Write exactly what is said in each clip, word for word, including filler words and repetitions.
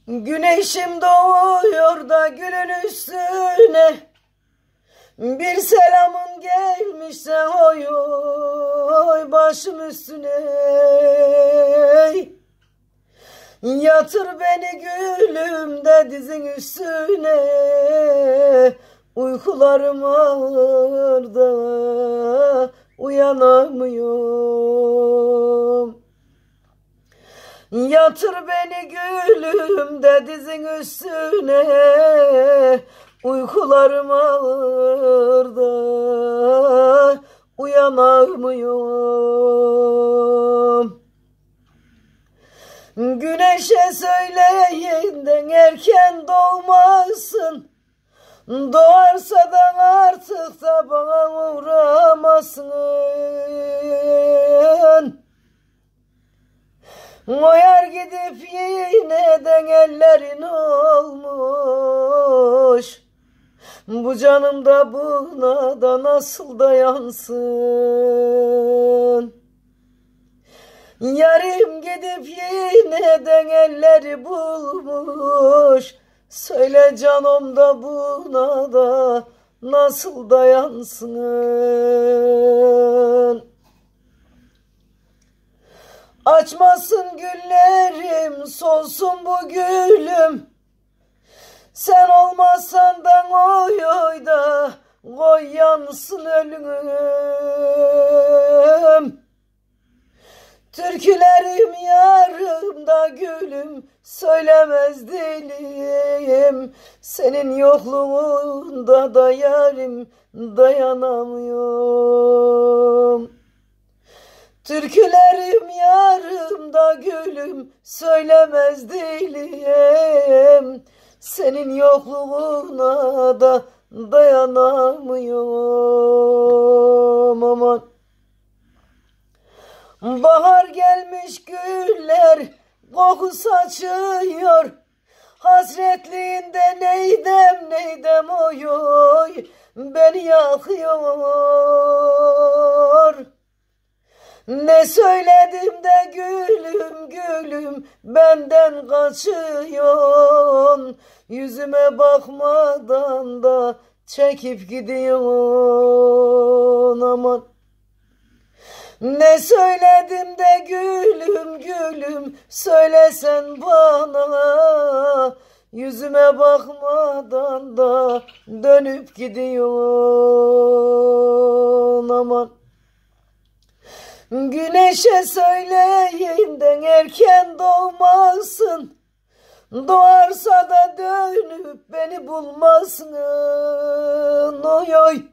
Güneşim doğuyor da gülün üstüne, bir selamın gelmişse oy oy başım üstüne. Yatır beni gülüm de dizin üstüne, uykularım ağır da uyanamıyorum. Yatır beni gülüm de dizin üstüne, uykularım ağır da uyanamıyorum. Güneşe söyleyin de erken doğmasın, doğarsa da artık da bana uğramasın. Oyar gidip yineden ellerin olmuş, bu canım da buna da nasıl dayansın. Yarim gidip yineden elleri bulmuş, söyle canım da buna da nasıl dayansın. Açmasın güllerim, solsun bu gülüm, sen olmazsan da oy oy da koy yansın ölüm. Türkülerim yarımda gülüm, söylemez dilim, senin yokluğunda da yarim dayanamıyorum. Türkülerim yarımda gülüm, söylemez dilim, senin yokluğuna da dayanamıyorum. Aman. Bahar gelmiş güller koku saçıyor, hasretliğinde neydem neydem oy oy beni yakıyor. Ne söyledim de gülüm gülüm benden kaçıyorsun, yüzüme bakmadan da çekip gidiyorsun. Aman. Ne söyledim de gülüm gülüm söylesen bana, yüzüme bakmadan da dönüp gidiyorsun. Aman. Güneşe söyleyin de erken doğmasın, doğarsa da dönüp beni bulmasın. Oy oy.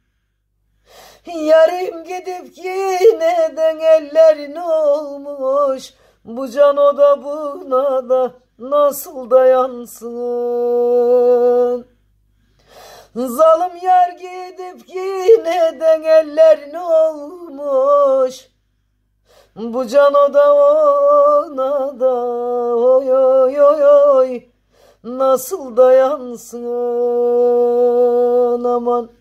Yarim gidip yineden ellerin olmuş, bu can o da buna da nasıl dayansın. Zalim yar gidip yineden ellerin olmuş, bu can o da ona da oy oy oy oy nasıl dayansın. Aman.